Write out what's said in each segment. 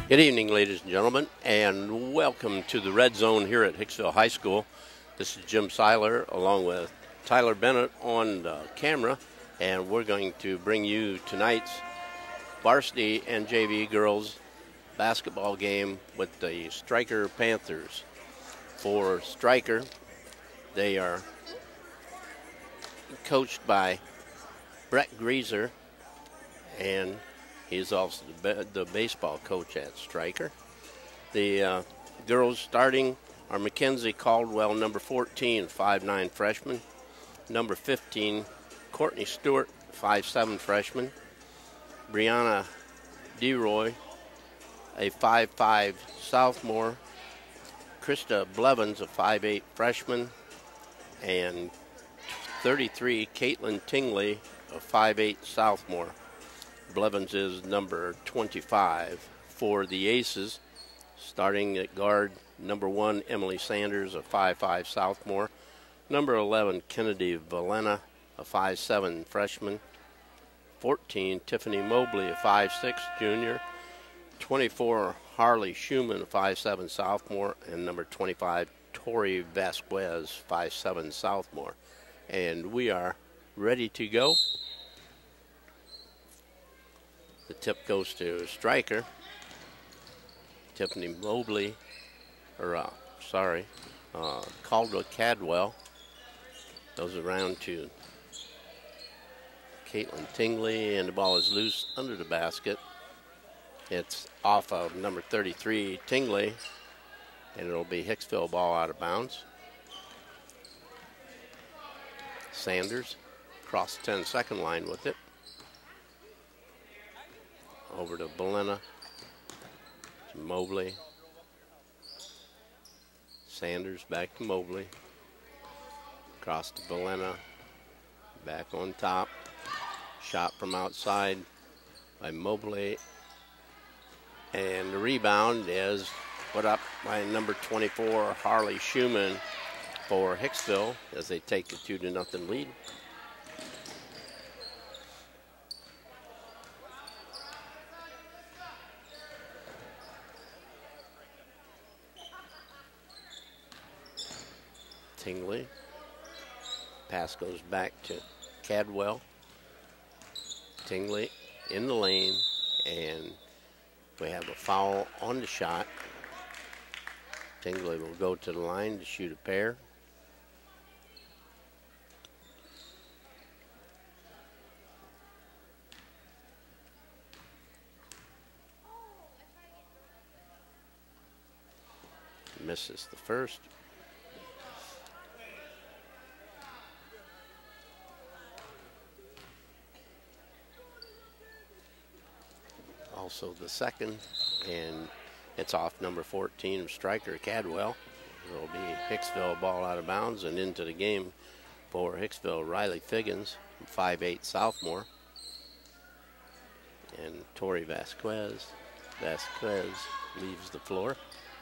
Good evening, ladies and gentlemen, and welcome to the Red Zone here at Hicksville High School. This is Jim Seiler along with Tyler Bennett on the camera, and we're going to bring you tonight's varsity and JV girls basketball game with the Stryker Panthers. For Stryker, they are coached by Brett Greaser, and he's also the baseball coach at Stryker. The girls starting are Mackenzie Caldwell, number 14, 5'9" freshman. Number 15, Courtney Stewart, 5'7" freshman. Brianna DeRoy, a 5'5" sophomore. Krista Blevins, a 5'8" freshman. And 33, Caitlin Tingley, a 5'8" sophomore. Blevins is number 25 for the Aces. Starting at guard, number 1, Emily Sanders, a 5'5" sophomore. Number 11, Kennedy Valena, a 5'7" freshman. 14, Tiffany Mobley, a 5'6" junior. 24, Harley Schumann, a 5'7" sophomore. And number 25, Tori Vasquez, 5'7" sophomore. And we are ready to go. The tip goes to Stryker. Tiffany Mobley, Caldwell Cadwell goes around to Caitlin Tingley, and the ball is loose under the basket. It's off of number 33, Tingley, and it'll be Hicksville ball out of bounds. Sanders across the 10-second line with it. Over to Valena, to Mobley. Sanders back to Mobley. Across to Valena, back on top. Shot from outside by Mobley. And the rebound is put up by number 24, Harley Schumann, for Hicksville as they take a 2-0 lead. Tingley. Pass goes back to Cadwell. Tingley in the lane, and we have a foul on the shot. Tingley will go to the line to shoot a pair. Misses the first. Also the second, and it's off number 14 of Stryker, Cadwell. It'll be Hicksville ball out of bounds, and into the game for Hicksville, Riley Figgins, 5'8" sophomore. And Tori Vasquez leaves the floor.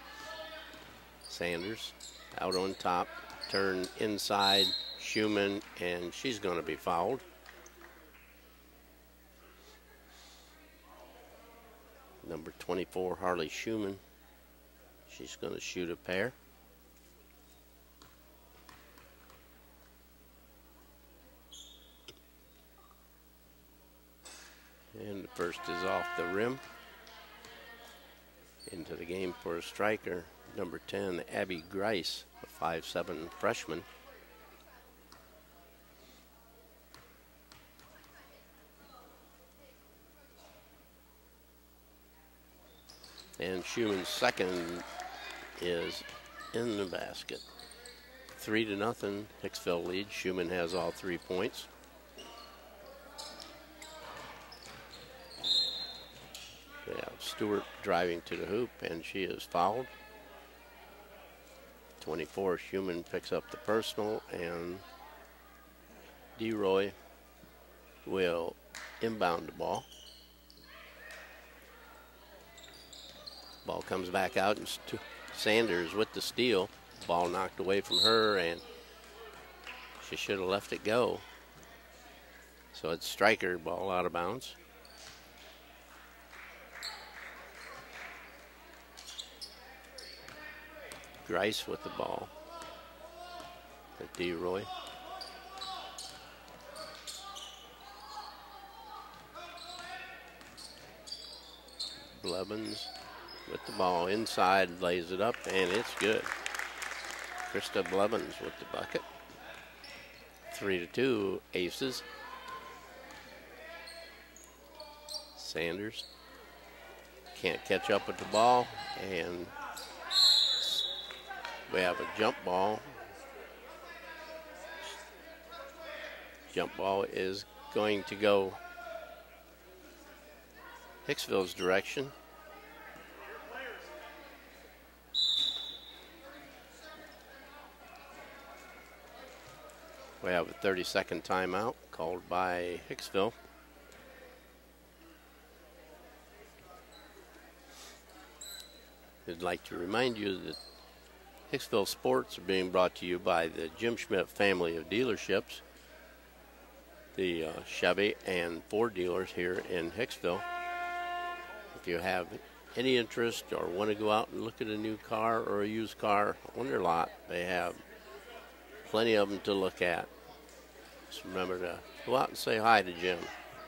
Sanders out on top, turn inside, Schumann, and she's going to be fouled. Number 24, Harley Schumann. She's going to shoot a pair. And the first is off the rim. Into the game for Stryker, number 10, Abby Grice, a 5'7" freshman. And Schumann's second is in the basket. 3-0, Hicksville lead. Schumann has all 3 points. We have Stewart driving to the hoop, and she is fouled. 24, Schumann picks up the personal, and DeRoy will inbound the ball. Ball comes back out, and Sanders with the steal. Ball knocked away from her, and she should have left it go. So it's Stryker, ball out of bounds. Grice with the ball. To DeRoy. Blevins with the ball inside, lays it up, and it's good. Krista Blevins with the bucket. 3-2, Aces. Sanders can't catch up with the ball, and we have a jump ball. Jump ball is going to go Hicksville's direction. We have a 30-second timeout called by Hicksville. I'd like to remind you that Hicksville sports are being brought to you by the Jim Schmidt family of dealerships, the Chevy and Ford dealers here in Hicksville. If you have any interest or want to go out and look at a new car or a used car on their lot, they have plenty of them to look at. Just remember to go out and say hi to Jim.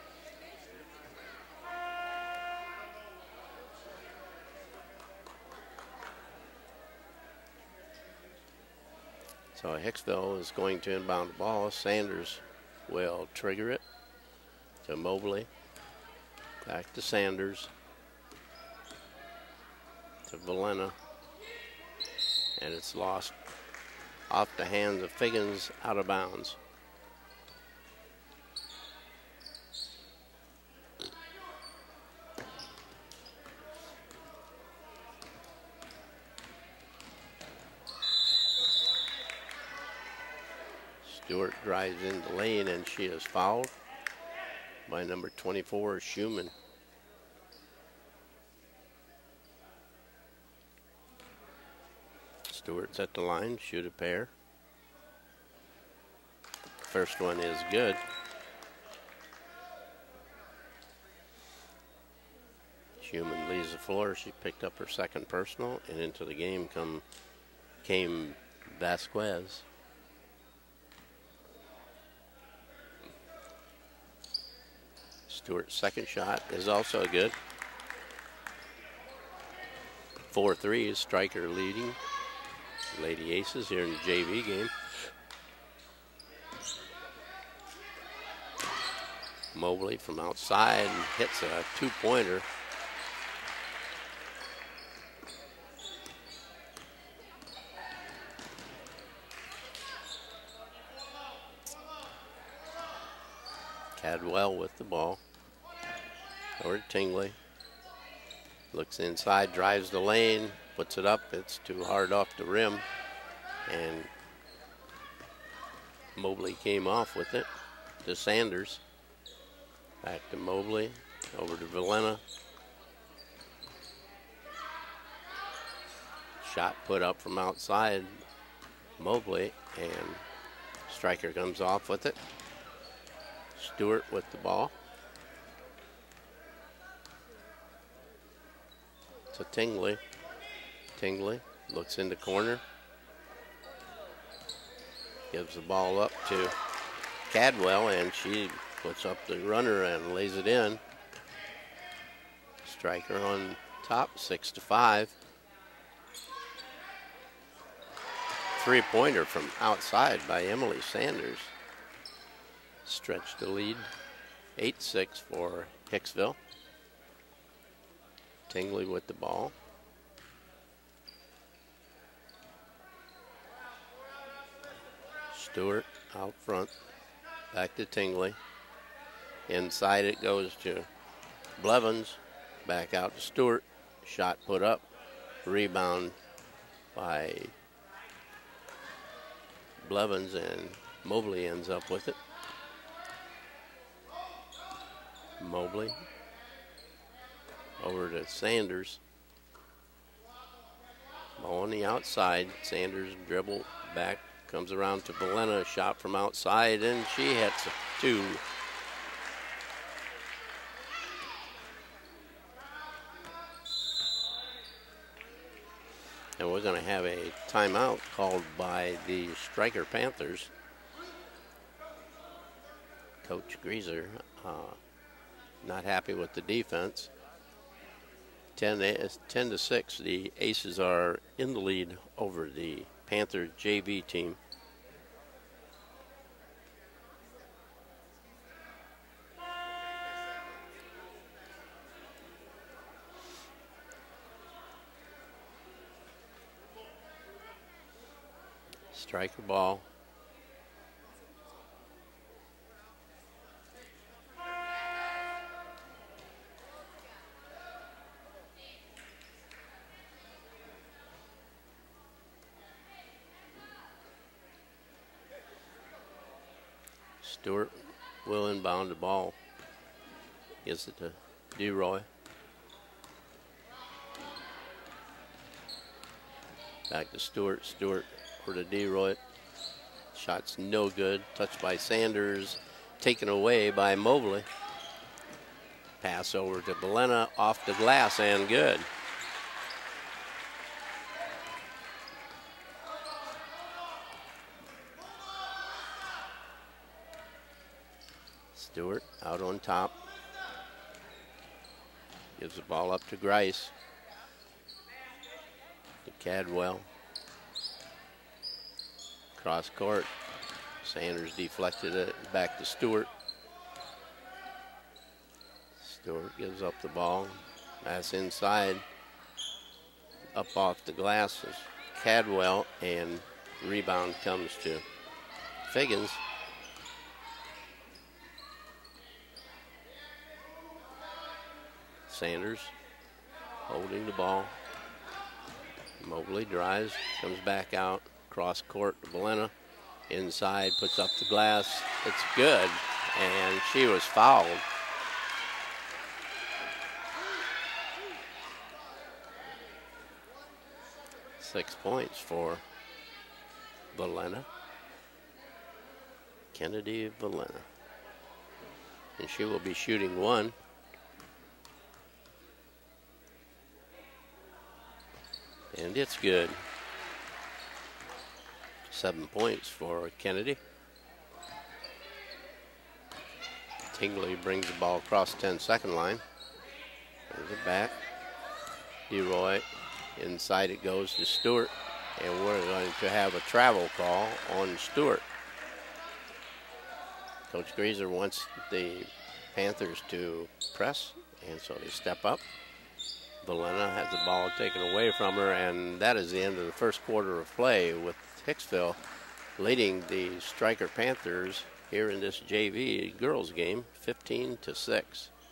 So Hicksville is going to inbound the ball. Sanders will trigger it to Mobley. Back to Sanders. To Valena. And it's lost off the hands of Figgins, out of bounds. Stewart drives in the lane, and she is fouled by number 24, Schumann. Stewart's at the line, shoot a pair. First one is good. Schumann leaves the floor. She picked up her second personal, and into the game came Vasquez. Stewart's second shot is also good. 4-3 is Stryker leading Lady Aces here in the JV game. Mobley from outside hits a two-pointer. Cadwell with the ball. Over to Tingley. Looks inside, drives the lane, puts it up. It's too hard off the rim. And Mobley came off with it to Sanders. Back to Mobley. Over to Valena. Shot put up from outside Mobley, and Stryker comes off with it. Stewart with the ball. To Tingley. Tingley looks in the corner. Gives the ball up to Cadwell, and she puts up the runner and lays it in. Stryker on top, 6-5. Three-pointer from outside by Emily Sanders. Stretched the lead, 8-6 for Hicksville. Tingley with the ball. Stewart out front. Back to Tingley. Inside it goes to Blevins. Back out to Stewart. Shot put up. Rebound by Blevins, and Mobley ends up with it. Mobley over to Sanders. Ball on the outside. Sanders dribble back, comes around to Valena. Shot from outside, and she hits a two. And And we're going to have a timeout called by the Stryker Panthers. Coach Greaser not happy with the defense. 10-6, the Aces are in the lead over the Panther JV team. Stryker ball. Stewart will inbound the ball. Gives it to DeRoy. Back to Stewart. Stewart for the DeRoy. Shot's no good. Touched by Sanders. Taken away by Mobley. Pass over to Belena. Off the glass and good. Stewart out on top. Gives the ball up to Grice. To Cadwell. Cross court. Sanders deflected it back to Stewart. Stewart gives up the ball. That's inside. Up off the glass is Cadwell, and rebound comes to Figgins. Sanders holding the ball. Mobley drives, comes back out, cross court to Belena. Inside, puts up the glass. It's good, and she was fouled. Six points for Belena. Kennedy Belena. And she will be shooting one. And it's good. 7 points for Kennedy. Tingley brings the ball across 10-second line. Brings it back. DeRoy. Inside it goes to Stewart. And we're going to have a travel call on Stewart. Coach Greaser wants the Panthers to press, and so they step up. Belena has the ball taken away from her, and that is the end of the first quarter of play, with Hicksville leading the Stryker Panthers here in this JV girls game 15-6.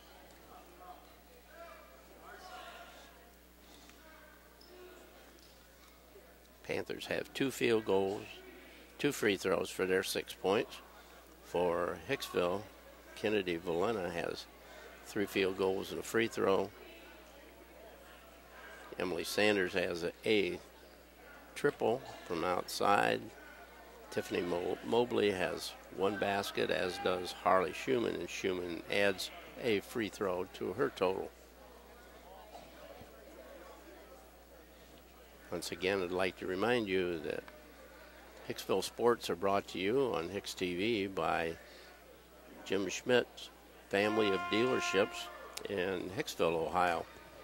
Panthers have 2 field goals, 2 free throws for their 6 points. For Hicksville, Kennedy Belena has 3 field goals and a free throw. Emily Sanders has a triple from outside. Tiffany Mobley has 1 basket, as does Harley Schumann, and Schumann adds a free throw to her total. Once again, I'd like to remind you that Hicksville Sports are brought to you on HIX-TV by Jim Schmidt's family of dealerships in Hicksville, Ohio.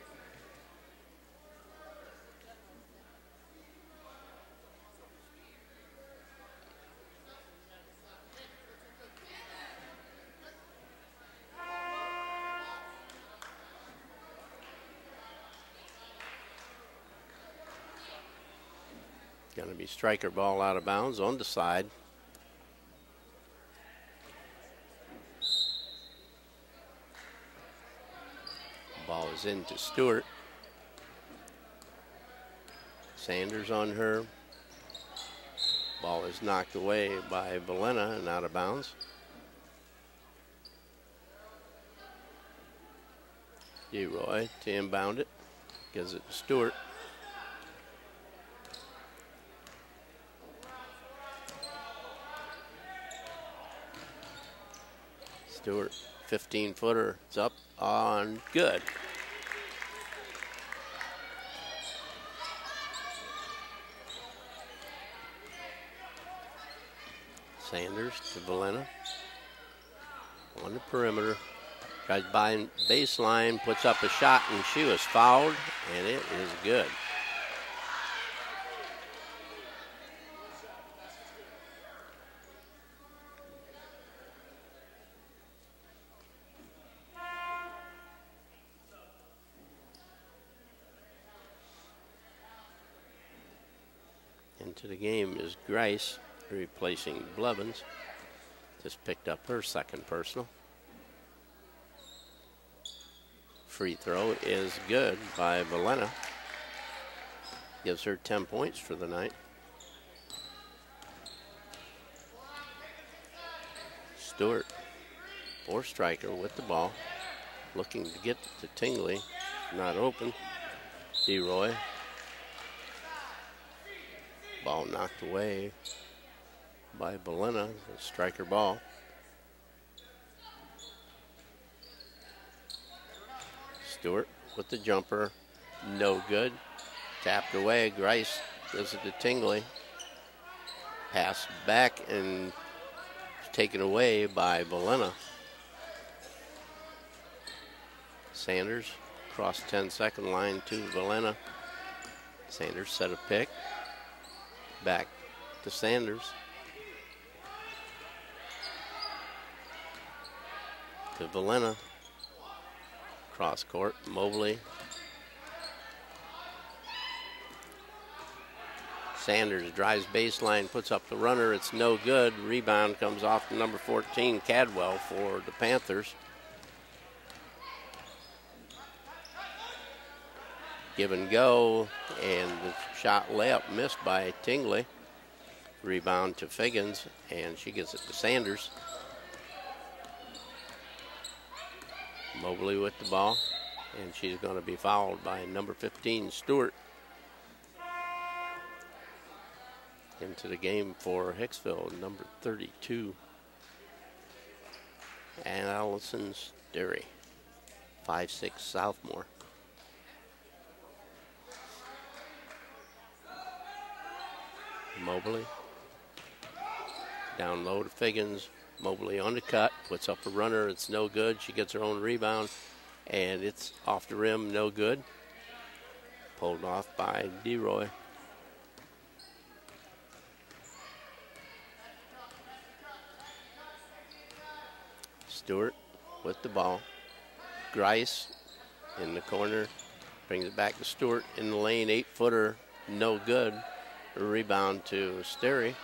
Going to be Stryker ball out of bounds on the side. Ball is into Stewart. Sanders on her. Ball is knocked away by Belena and out of bounds. DeRoy to inbound it. Gives it to Stewart. Stewart, 15-footer, it's up on good. Sanders to Valena. On the perimeter. Tries by baseline, puts up a shot, and she was fouled, and it is good. Into the game is Grice, replacing Blevins. Just picked up her second personal. Free throw is good by Valena. Gives her 10 points for the night. Stewart for Stryker with the ball. Looking to get to Tingley. Not open. DeRoy. Ball knocked away by Valena. The Stryker ball. Stewart with the jumper, no good. Tapped away, Grice does it to Tingley. Pass back and taken away by Valena. Sanders cross 10-second line to Valena. Sanders set a pick. Back to Sanders. To Valena. Cross court, Mobley. Sanders drives baseline, puts up the runner. It's no good. Rebound comes off to number 14, Cadwell, for the Panthers. Give and go, and the shot layup missed by Tingley. Rebound to Figgins, and she gets it to Sanders. Mobley with the ball, and she's going to be fouled by number 15, Stewart. Into the game for Hicksville, number 32, and Allison Sterry, 5'6" sophomore. Mobley down low to Figgins. Mobley on the cut, puts up a runner, it's no good. She gets her own rebound, and it's off the rim, no good. Pulled off by DeRoy. Stewart with the ball. Grice in the corner, brings it back to Stewart in the lane, 8-footer, no good. A rebound to Sterry.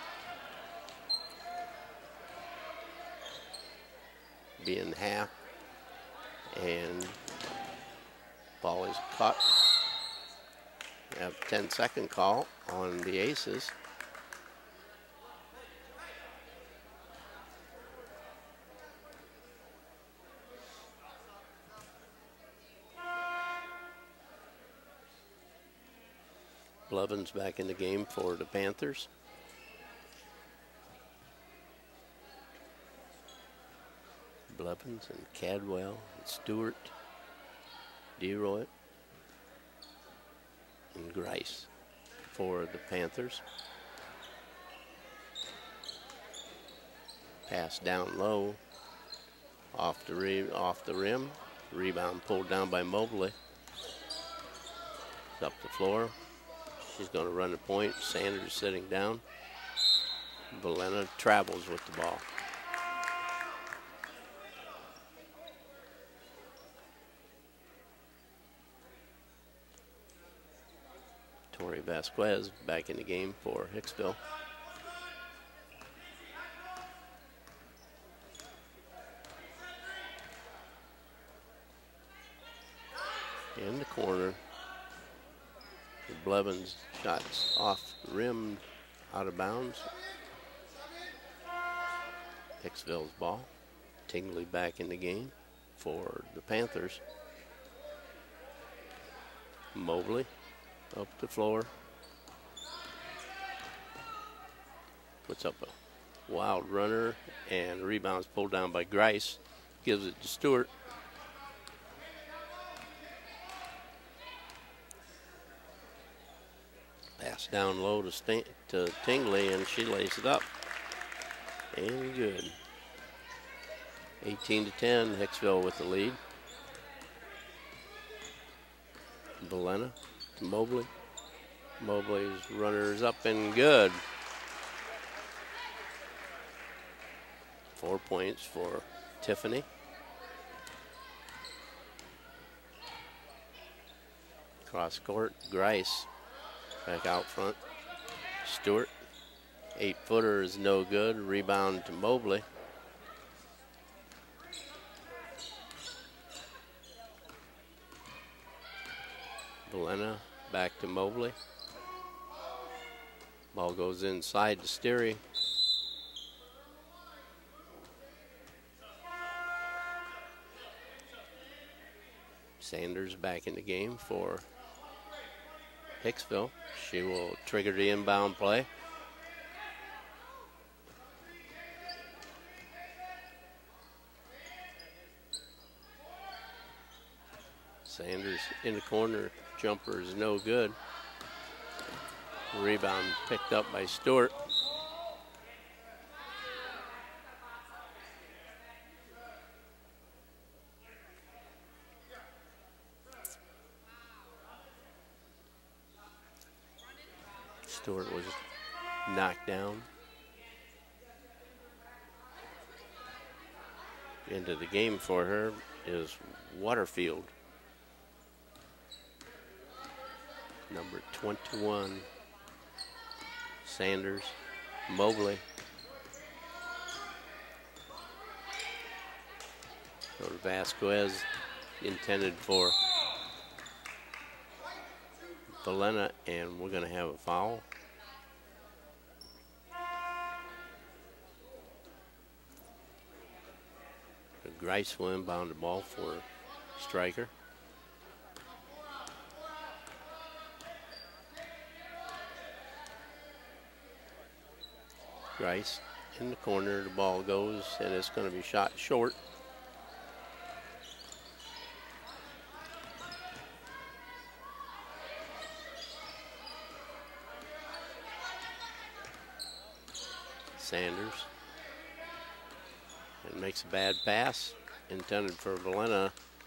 Being half, and ball is caught. We have a 10-second call on the Aces. Blevins back in the game for the Panthers. Blevins and Cadwell and Stewart, DeRoy, and Grice for the Panthers. Pass down low, off the rim. Rebound pulled down by Mobley. Up the floor. She's going to run the point. Sanders sitting down. Valena travels with the ball. Tori Vasquez back in the game for Hicksville. In the corner. The Blevins shots off the rim, out of bounds. Hicksville's ball. Tingley back in the game for the Panthers. Mobley up the floor. Puts up a wild runner, and rebounds pulled down by Grice. Gives it to Stewart. Pass down low to Tingley, and she lays it up. And good. 18-10, Hicksville with the lead. Belena to Mobley. Mobley's runners up and good. 4 points for Tiffany. Cross court, Grice back out front. Stewart, 8-footer is no good. Rebound to Mobley. Belena back to Mobley. Ball goes inside to Steary. Sanders back in the game for Hicksville. She will trigger the inbound play. Sanders in the corner. Jumper is no good. Rebound picked up by Stewart. Stewart was knocked down. Into the game for her is Waterfield. Number 21, Sanders, Mobley. Go to Vasquez, intended for Belena, and we're going to have a foul. Grice will inbound the ball for Stryker. Grice in the corner, the ball goes, and it's going to be shot short. Sanders. And makes a bad pass, intended for Belena.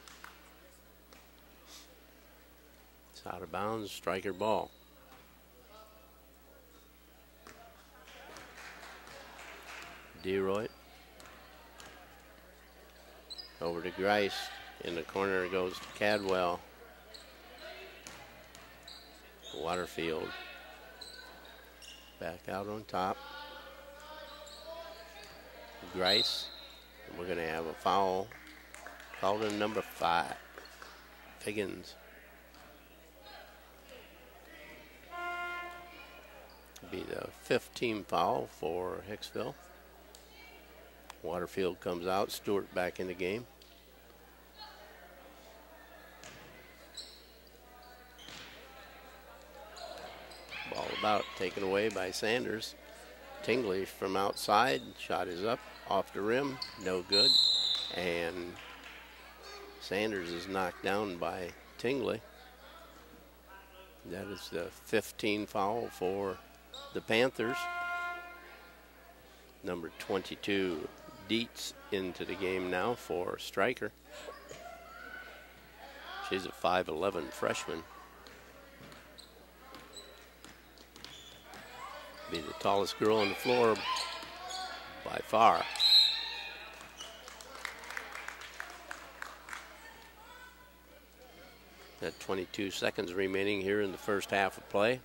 It's out of bounds, Stryker ball. DeRoy. Over to Grice. In the corner goes to Cadwell. Waterfield. Back out on top. Grice. And we're going to have a foul called in number 5. Figgins. Be the 5th team foul for Hicksville. Waterfield comes out. Stewart back in the game. Ball about, taken away by Sanders. Tingley from outside. Shot is up, off the rim, no good. And Sanders is knocked down by Tingley. That is the 15th foul for the Panthers. Number 22, Dietz, into the game now for Stryker. She's a 5'11" freshman. Be the tallest girl on the floor by far. Got 22 seconds remaining here in the first half of play.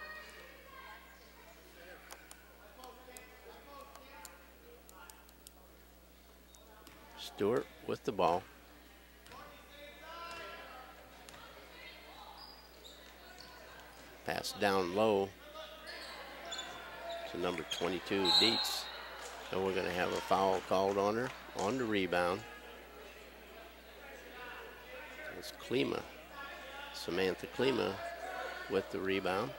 Stewart with the ball. Pass down low to number 22, Dietz. And we're going to have a foul called on her on the rebound. It's Klima, Samantha Klima with the rebound.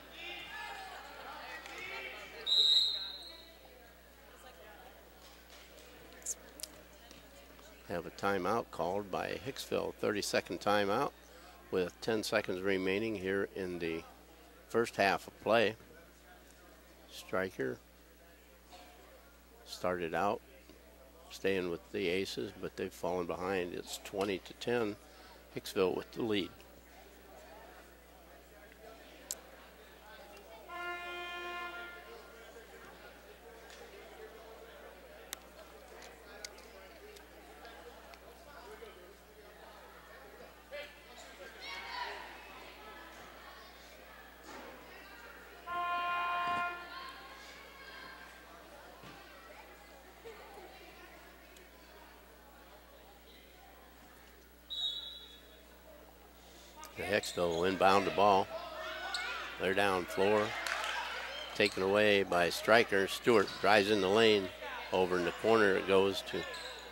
Have a timeout called by Hicksville, 30-second timeout with 10 seconds remaining here in the first half of play. Stryker started out staying with the Aces, but they've fallen behind. It's 20-10, Hicksville with the lead. Hicksville will inbound the ball. They're down floor. Taken away by Stryker. Stewart drives in the lane. Over in the corner it goes to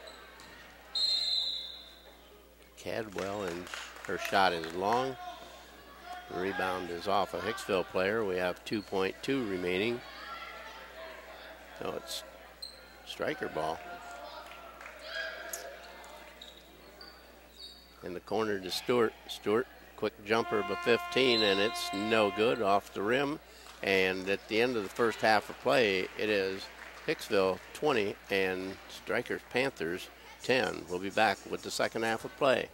Cadwell, and her shot is long. The rebound is off a Hicksville player. We have 2.2 remaining. So it's Stryker ball. In the corner to Stewart. Stewart, quick jumper of a 15, and it's no good, off the rim. And at the end of the first half of play, it is Hicksville 20 and Stryker's Panthers 10. We'll be back with the second half of play.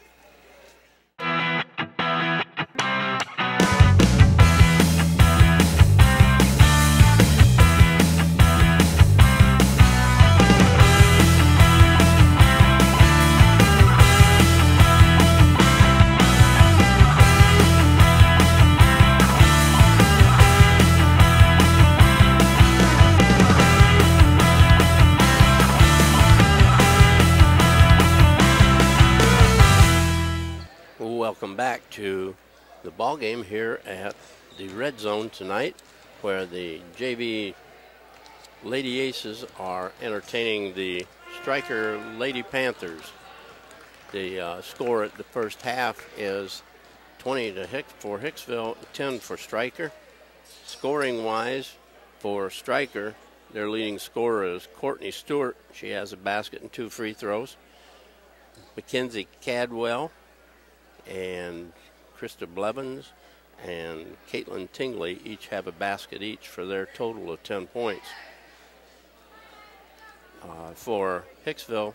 Welcome back to the ball game here at the Red Zone tonight, where the JV Lady Aces are entertaining the Stryker Lady Panthers. The score at the first half is 20 for Hicksville, 10 for Stryker. Scoring wise for Stryker, their leading scorer is Courtney Stewart. She has a basket and 2 free throws. Mackenzie Cadwell and Krista Blevins and Caitlin Tingley each have a basket each for their total of 10 points. For Hicksville,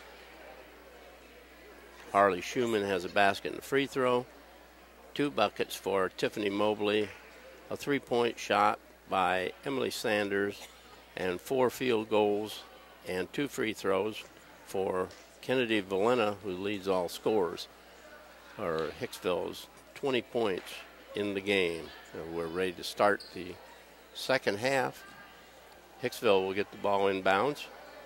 Harley Schumann has a basket and a free throw. 2 buckets for Tiffany Mobley, a 3-point shot by Emily Sanders, and 4 field goals and 2 free throws for Kennedy Valena, who leads all scorers. Or Hicksville's 20 points in the game. So we're ready to start the second half. Hicksville will get the ball inbounds.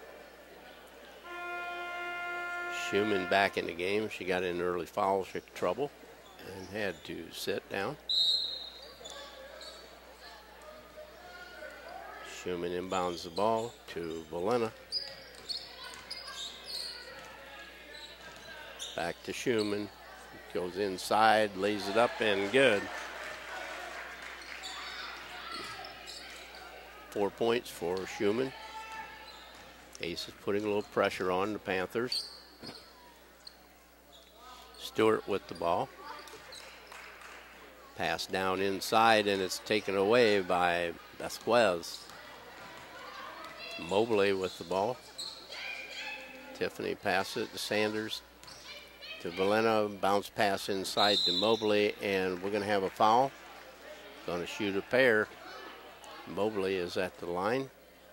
Schumann back in the game. She got in early foul trouble and had to sit down. Schumann inbounds the ball to Valena. Back to Schumann. Goes inside, lays it up, and good. 4 points for Schumann. Ace is putting a little pressure on the Panthers. Stewart with the ball. Pass down inside, and it's taken away by Vasquez. Mobley with the ball. Tiffany passes it to Sanders. To Valena, bounce pass inside to Mobley, and we're going to have a foul. Going to shoot a pair. Mobley is at the line.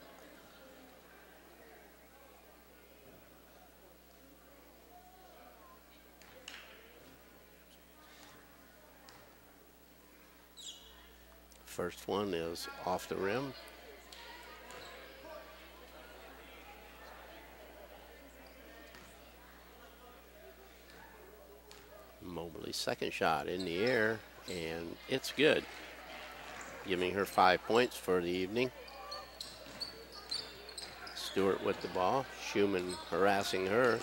First one is off the rim. Mobley's second shot in the air, and it's good, giving her 5 points for the evening. Stewart with the ball. Schumann harassing her.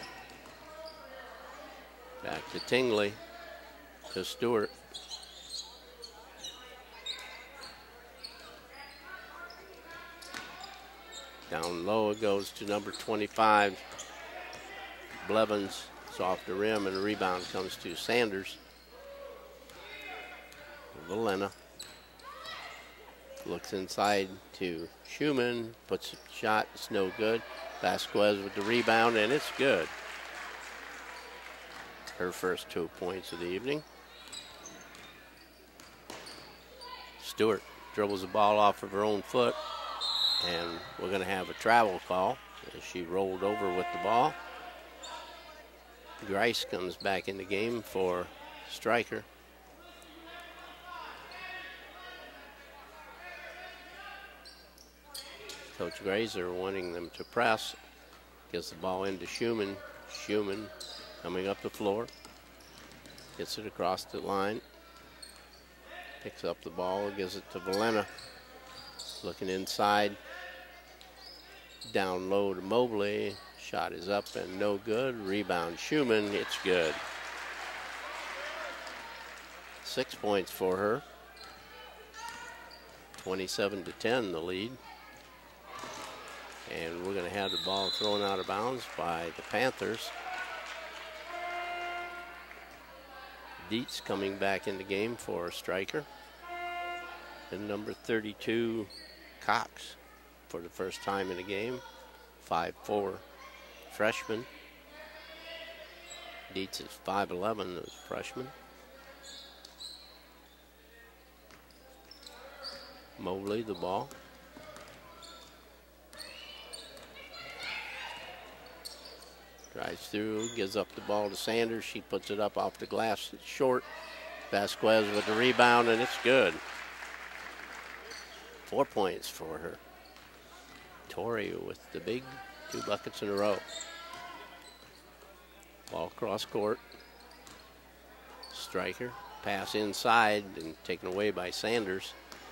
Back to Tingley, to Stewart. Down low it goes to number 25, Blevins. Off the rim, and the rebound comes to Sanders. Valena Looks inside to Schumann, puts a shot, it's no good. Vasquez with the rebound, and it's good. Her first 2 points of the evening. Stewart dribbles the ball off of her own foot, and we're going to have a travel call as she rolled over with the ball. Grice comes back in the game for Stryker. Coach Grazer wanting them to press. Gets the ball into Schumann. Schumann coming up the floor. Gets it across the line. Picks up the ball, gives it to Valena. Looking inside. Down low to Mobley. Shot is up and no good. Rebound Schumann, it's good. 6 points for her. 27-10 the lead. And we're going to have the ball thrown out of bounds by the Panthers. Dietz coming back in the game for Stryker. And number 32, Cox, for the first time in the game. 5'4", freshman. Dietz is 5'11", as a freshman. Mobley, the ball. Drives through, gives up the ball to Sanders. She puts it up off the glass. It's short. Vasquez with the rebound, and it's good. 4 points for her. Torrey with the big 2 buckets in a row. Ball cross court. Stryker. Pass inside and taken away by Sanders.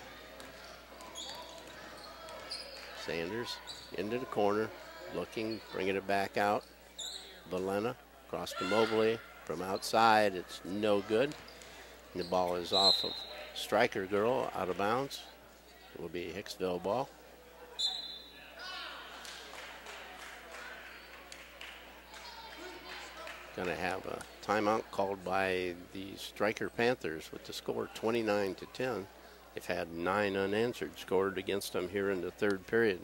Sanders into the corner. Looking, bringing it back out. Valena across to Mobley from outside. It's no good. And the ball is off of Stryker girl, out of bounds. It will be a Hicksville ball. Going to have a timeout called by the Stryker Panthers with the score 29-10. They've had 9 unanswered scored against them here in the third period.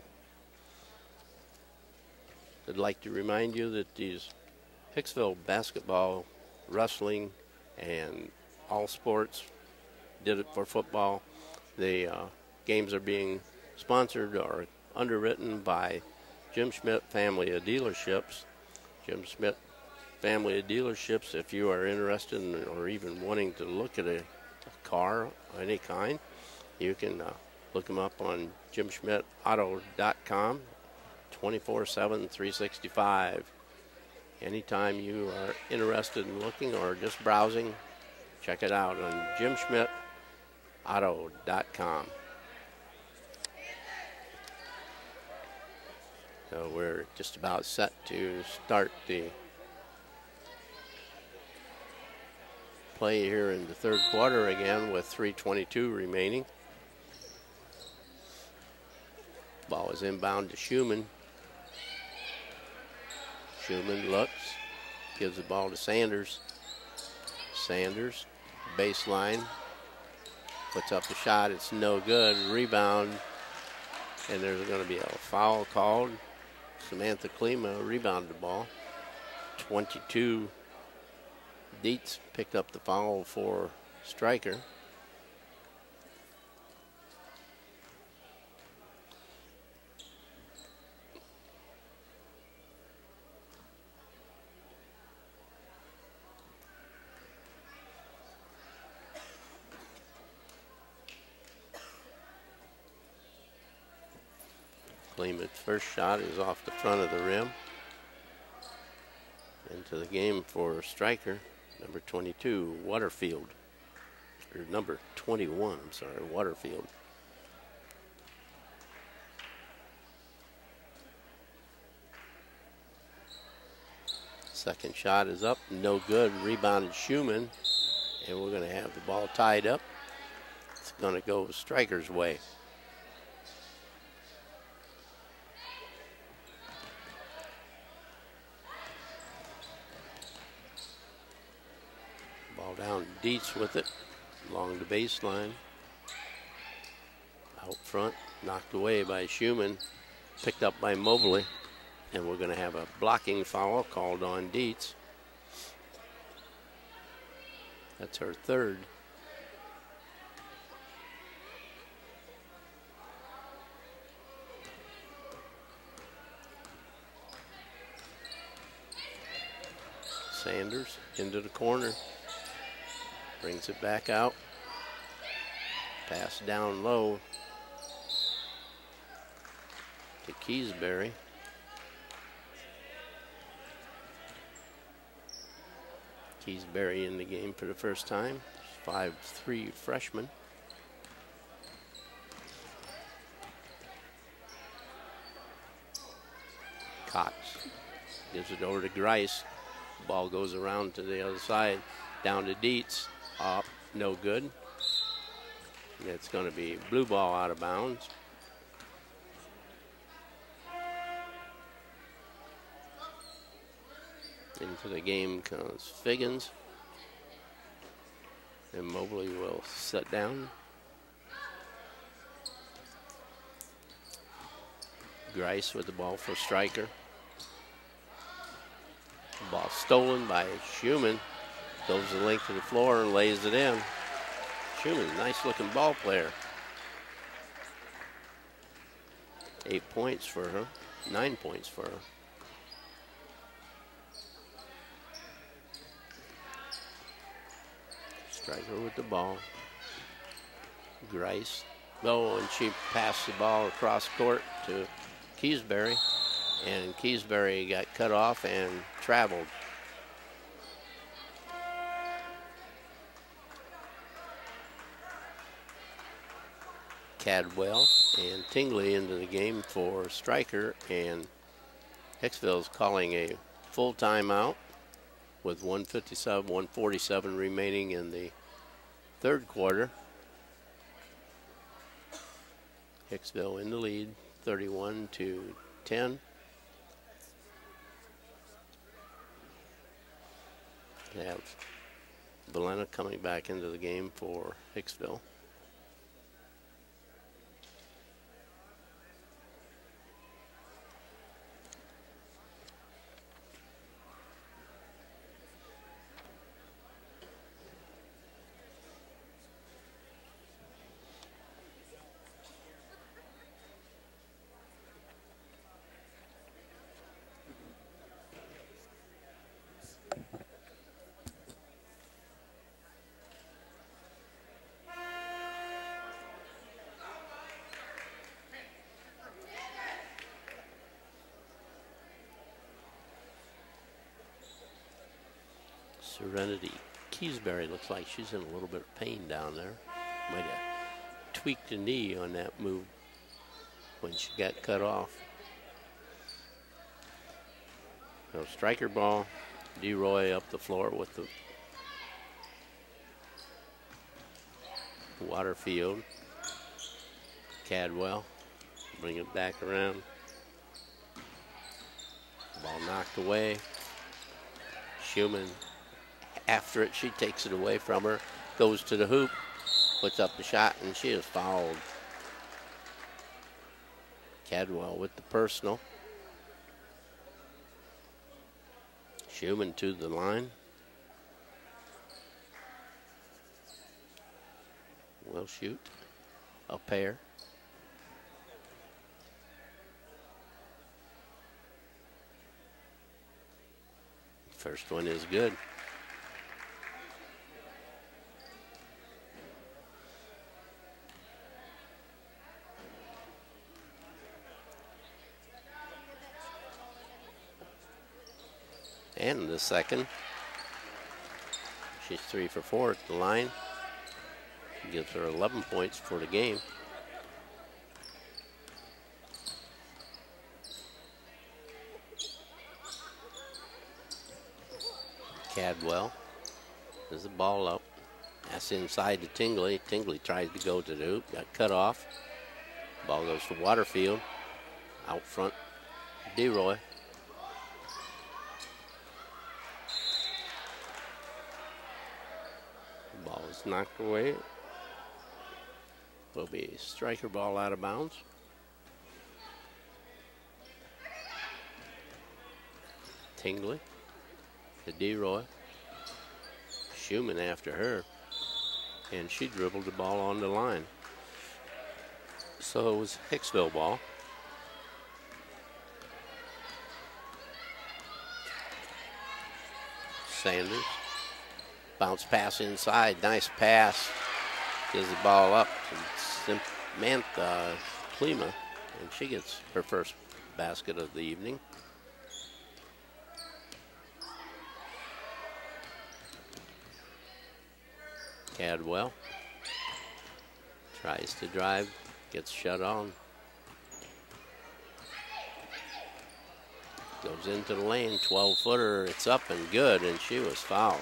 I'd like to remind you that these Hicksville basketball, wrestling, and all sports did it for football. The games are being sponsored or underwritten by Jim Schmidt Family of Dealerships. Jim Schmidt Family of Dealerships, if you are interested in or even wanting to look at a car of any kind, you can look them up on jimschmidtauto.com. 24/7, 365. Anytime you are interested in looking or just browsing, check it out on jimschmidtauto.com. So we're just about set to start the play here in the third quarter again with 3:22 remaining. Ball is inbound to Schumann. Schumann looks, gives the ball to Sanders. Sanders, baseline, puts up the shot. It's no good. Rebound, and there's going to be a foul called. Samantha Klima rebounded the ball. 22. Dietz picked up the foul for Stryker. Klima's first shot is off the front of the rim. Into the game for Stryker, number 22, Waterfield. Or number 21, I'm sorry, Waterfield. Second shot is up, no good. Rebounded Schumann, and we're going to have the ball tied up. It's going to go Stryker's way. Ball down, Dietz with it, along the baseline. Out front, knocked away by Schumann, picked up by Mobley, and we're going to have a blocking foul called on Dietz. That's her third. Sanders into the corner, brings it back out, pass down low to Keysbury. Keysbury in the game for the first time, 5'3" freshman. Cox gives it over to Grice. Ball goes around to the other side, down to Dietz. Up, no good. It's going to be blue ball out of bounds. Into the game comes Figgins. And Mobley will sit down. Grice with the ball for Stryker. Ball stolen by Schumann. Goes the length of the floor and lays it in. Schumann, nice looking ball player. 8 points for her, 9 points for her. Stryker with the ball. Grice. Oh, and she passed the ball across court to Keysbury. And Keysbury got cut off and traveled. Cadwell and Tingley into the game for Stryker, and Hicksville's calling a full timeout with 1:47 remaining in the third quarter. Hicksville in the lead, 31-10. They have Valena coming back into the game for Hicksville. Serenity Keysbury looks like she's in a little bit of pain down there. Might have tweaked a knee on that move when she got cut off. So Stryker ball, DeRoy up the floor with the Waterfield. Cadwell, bring it back around. Ball knocked away. Schumann after it, she takes it away from her, goes to the hoop, puts up the shot, and she is fouled. Cadwell with the personal. Schumann to the line. Will shoot a pair. First one is good. And the second. She's 3 for 4 at the line. Gives her 11 points for the game. Cadwell has the ball up. That's inside to Tingley. Tingley tries to go to the hoop. Got cut off. Ball goes to Waterfield. Out front, DeRoy. Ball is knocked away. will be Stryker ball out of bounds. Tingley to DeRoy. Schumann after her, and she dribbled the ball on the line. So it was Hicksville ball. Sanders. Bounce pass inside. Nice pass. Gives the ball up to Samantha Klima, and she gets her first basket of the evening. Cadwell tries to drive, gets shut on. Goes into the lane, 12-footer, it's up and good, and she was fouled.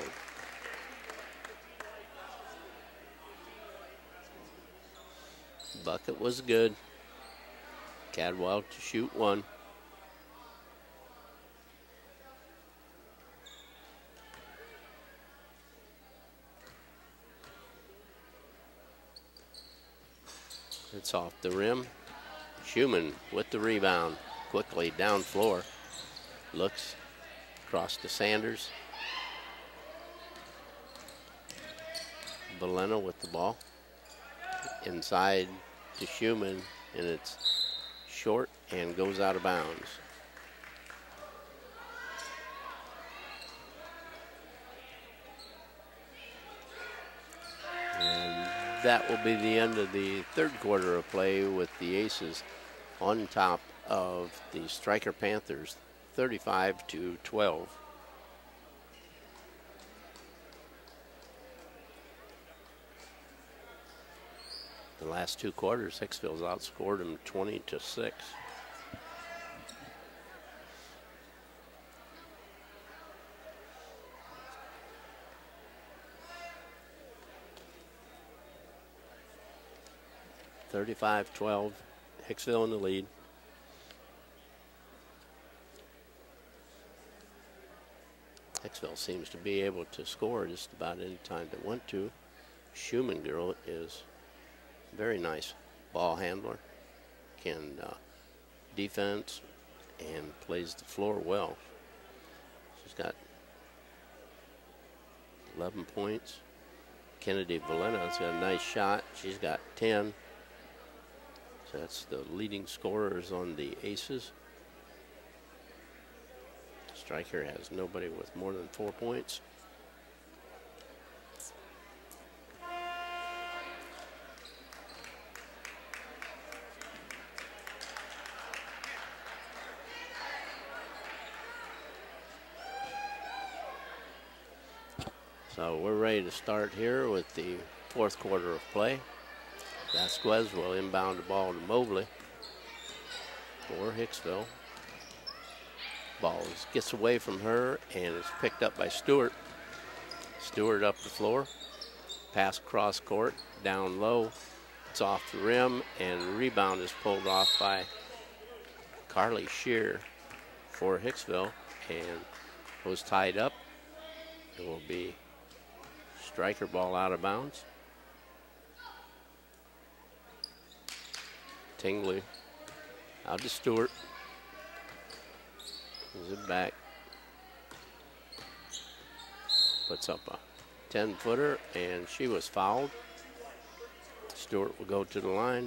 Bucket was good. Cadwell to shoot one. It's off the rim. Schumann with the rebound. Quickly down floor. Looks across to Sanders. Valena with the ball. Inside to Schumann, and it's short and goes out of bounds. And that will be the end of the third quarter of play, with the Aces on top of the Stryker Panthers, 35-12. The last two quarters, Hicksville's outscored them 20-6. (35-12), Hicksville in the lead. Hicksville seems to be able to score just about any time they want to. Schumann girl is very nice ball handler, can defense and plays the floor well. She's got 11 points. Kennedy Valena's got a nice shot. She's got 10. So that's the leading scorers on the Aces. Stryker has nobody with more than 4 points. So we're ready to start here with the fourth quarter of play. Vasquez will inbound the ball to Mobley for Hicksville. Ball gets away from her and is picked up by Stewart. Stewart up the floor. Pass cross court, down low. It's off the rim, and the rebound is pulled off by Carly Shear for Hicksville, and was tied up. It will be Stryker ball out of bounds. Tingley out to Stewart. Is it back? Puts up a 10-footer, and she was fouled. Stewart will go to the line.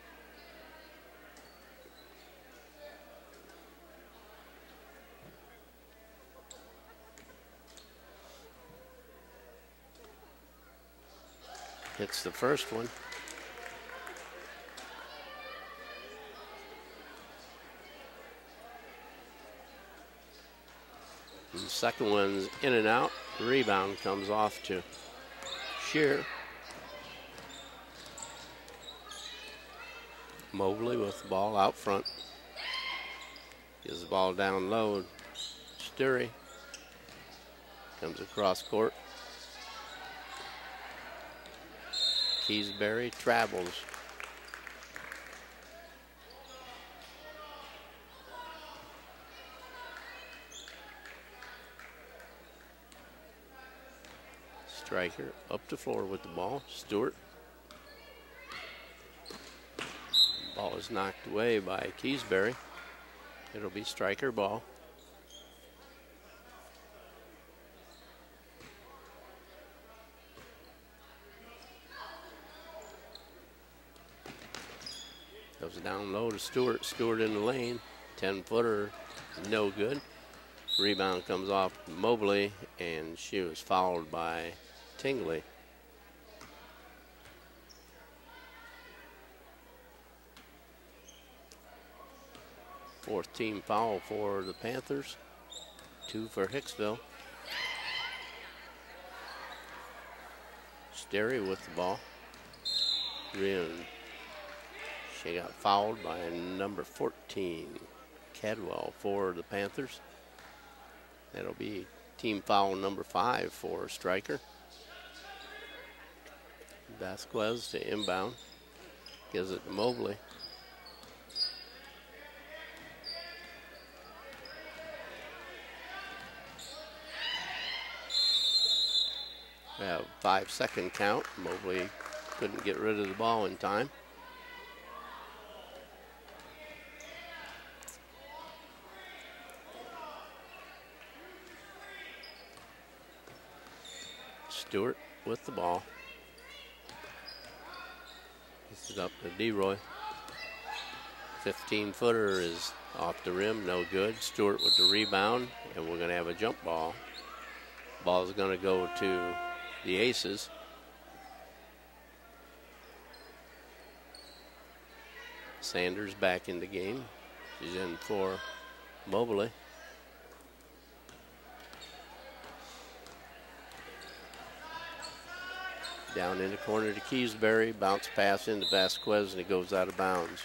Hits the first one. And the second one's in and out. The rebound comes off to Shear. Mobley with the ball out front. Gives the ball down low. Sturry comes across court. Keysbury travels. Stryker up the floor with the ball. Stewart. ball is knocked away by Keysbury. It'll be Stryker ball. Goes down low to Stewart. Stewart in the lane. 10-footer, no good. Rebound comes off Mobley, and she was fouled by Tingley. Fourth team foul for the Panthers. 2 for Hicksville. Sterry with the ball. She got fouled by number 14, Cadwell, for the Panthers. That'll be team foul number 5 for Stryker. Vasquez to inbound. Gives it to Mobley. We have a 5-second count. Mobley couldn't get rid of the ball in time. Stewart with the ball. This is up to DeRoy. 15-footer is off the rim, no good. Stewart with the rebound, and we're going to have a jump ball. Ball is going to go to the Aces. Sanders back in the game. She's in for Mobley. Down in the corner to Keysbury. Bounce pass into Vasquez, and it goes out of bounds.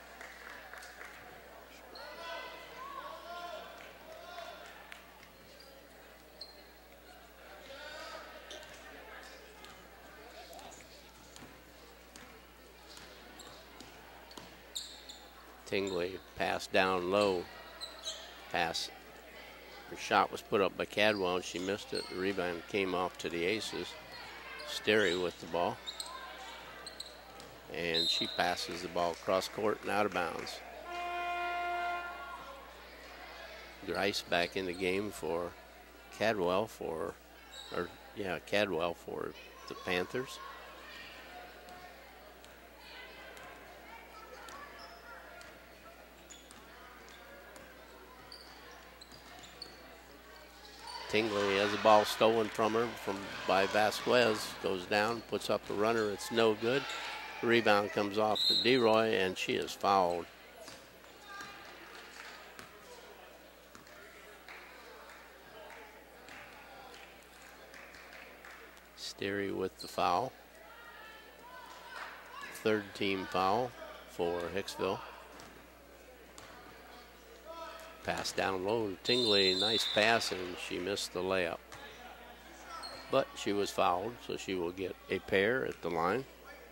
Tingley passed down low. Pass. Her shot was put up by Cadwell, and she missed it. The rebound came off to the Aces. Sterry with the ball. And she passes the ball across court and out of bounds. Grice back in the game for Cadwell Cadwell for the Panthers. Tingley has the ball stolen from her by Vasquez. Goes down, puts up a runner. It's no good. Rebound comes off to DeRoy, and she is fouled. Sterry with the foul. Third team foul for Hicksville. Pass down low to Tingley, nice pass, and she missed the layup. But she was fouled, so she will get a pair at the line.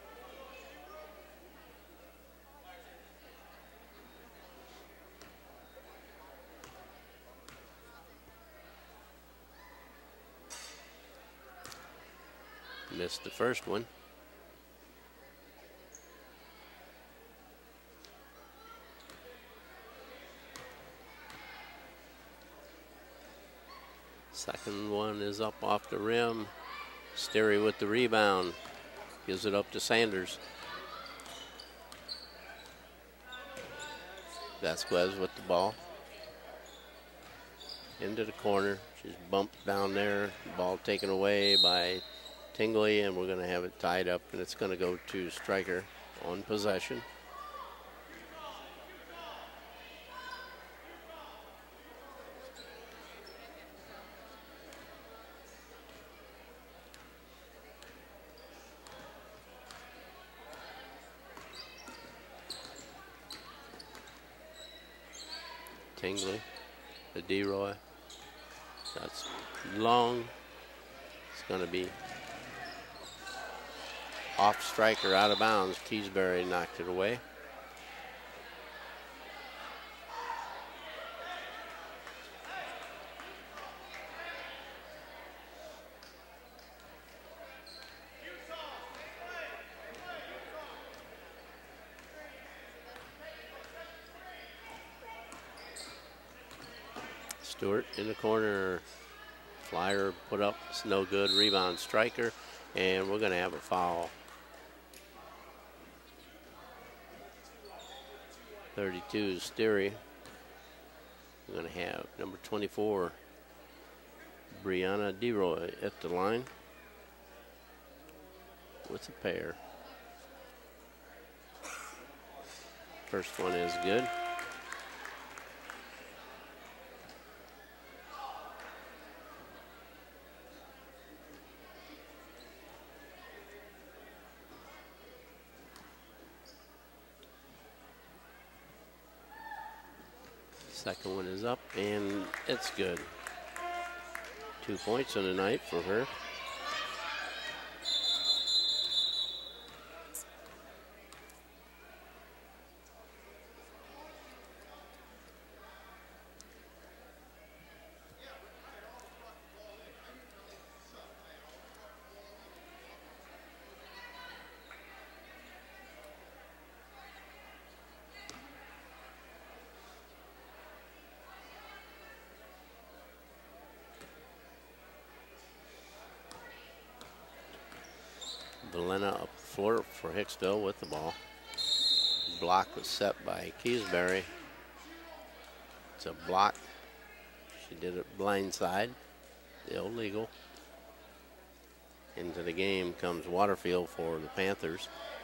Missed the first one. Second one is up off the rim. Sterry with the rebound. Gives it up to Sanders. Vasquez with the ball. Into the corner. She's bumped down there. Ball taken away by Tingley, and we're going to have it tied up, and it's going to go to Stryker on possession. Tingley, the DeRoy. That's long. It's going to be off Stryker, out of bounds. Keysbury knocked it away. Stewart in the corner. Flyer put up. It's no good. Rebound Stryker. And we're going to have a foul. 32 is Sterry. We're going to have number 24, Brianna DeRoy, at the line with a pair. First one is good. Second one is up, and it's good. 2 points in the night for her. Valena up the floor for Hicksville with the ball. Block was set by Keysbury. It's a block. She did it blindside. Illegal. Into the game comes Waterfield for the Panthers.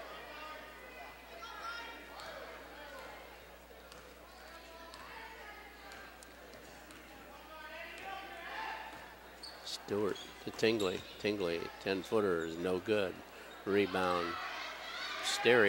Stewart to Tingley. Tingley, 10-footer is no good. Rebound, Sterry.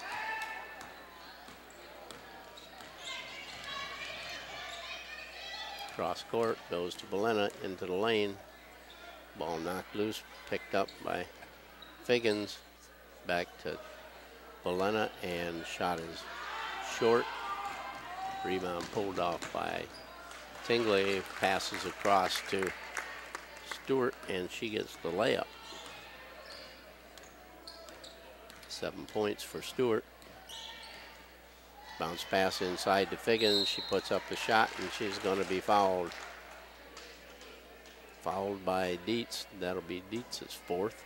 Cross court, goes to Valena into the lane. Ball knocked loose, picked up by Figgins. Back to Valena, and shot is short. Rebound pulled off by Tingley. Passes across to Stewart, and she gets the layup. 7 points for Stewart. Bounce pass inside to Figgins. She puts up the shot, and she's going to be fouled. Fouled by Dietz. That'll be Dietz's fourth.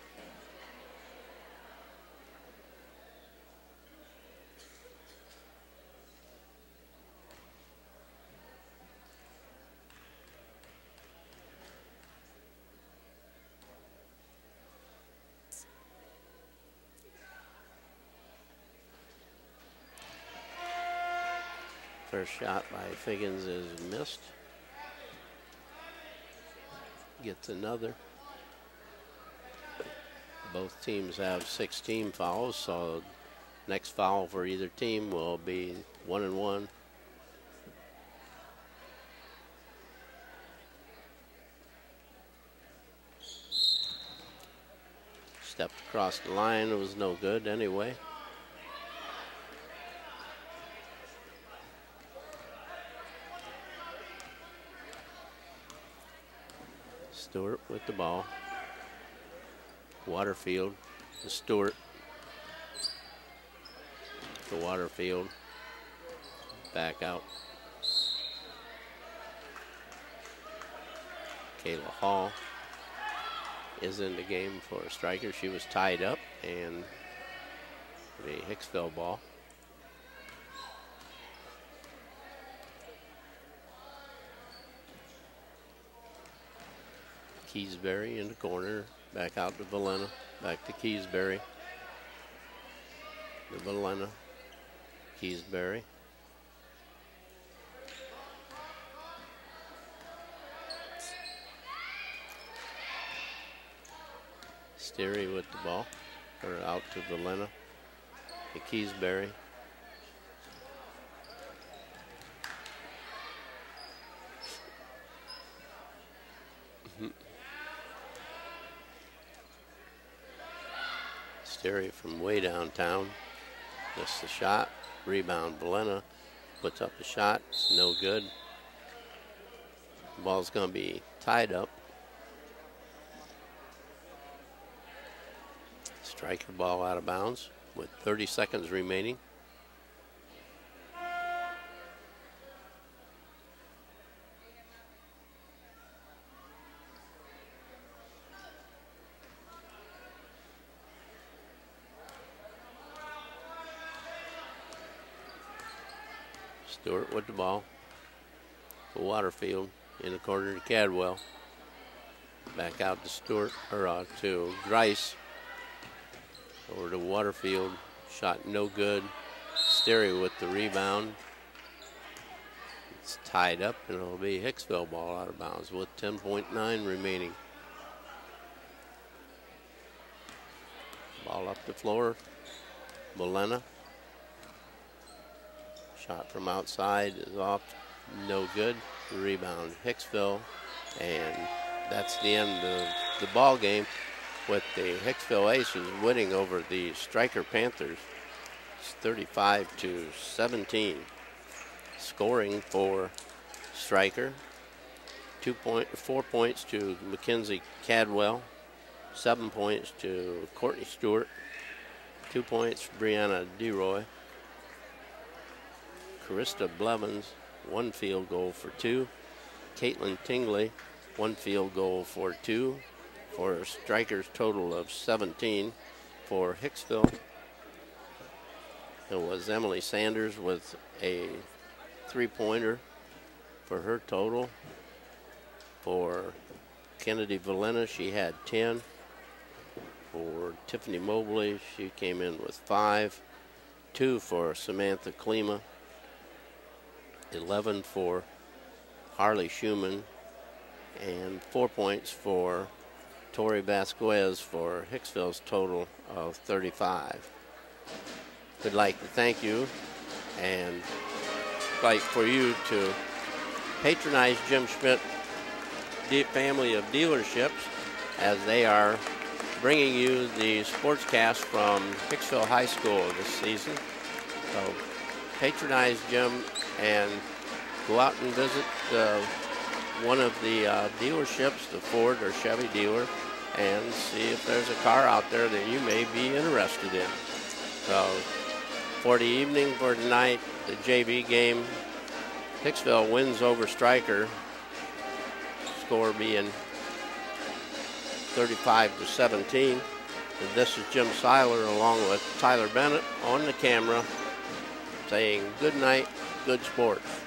First shot by Figgins is missed. Gets another. Both teams have 16 fouls, so next foul for either team will be 1-1. Stepped across the line. It was no good anyway. Stewart with the ball. Waterfield to Stewart. To Waterfield. Back out. Kayla Hall is in the game for Stryker. She was tied up, and the Hicksville ball. Keysbury in the corner, back out to Valena, back to Keysbury. To Valena, Keysbury. Sterry with the ball, or out to Valena, to Keysbury. Sterry from way downtown. Just the shot. Rebound, Valena puts up the shot. It's no good. Ball's going to be tied up. Stryker ball out of bounds with 30 seconds remaining. Stewart with the ball. To Waterfield in the corner to Cadwell. Back out to Stewart, or to Grice. Over to Waterfield. Shot no good. Sterry with the rebound. It's tied up, and it'll be Hicksville ball out of bounds with 10.9 remaining. Ball up the floor. Molena. Shot from outside is off. No good. The rebound Hicksville. And that's the end of the ball game with the Hicksville Aces winning over the Stryker Panthers. It's 35-17. Scoring for Stryker. 4 points to Mackenzie Cadwell. 7 points to Courtney Stewart. 2 points for Brianna DeRoy. Carista Blevins, 1 field goal for 2. Caitlin Tingley, 1 field goal for 2. For Stryker's total of 17. For Hicksville, it was Emily Sanders with a 3-pointer for her total. For Kennedy Valena, she had 10. For Tiffany Mobley, she came in with 5. 2 for Samantha Klima. 11 for Harley Schumann. And 4 points for Tori Vasquez for Hicksville's total of 35. We'd like to thank you and like for you to patronize Jim Schmidt family of dealerships as they are bringing you the sportscast from Hicksville High School this season. So patronize Jim and go out and visit one of the dealerships, the Ford or Chevy dealer, and see if there's a car out there that you may be interested in. So for the evening, for tonight, the JV game, Hicksville wins over Stryker, score being 35-17. And this is Jim Seiler along with Tyler Bennett on the camera saying good night, good sports.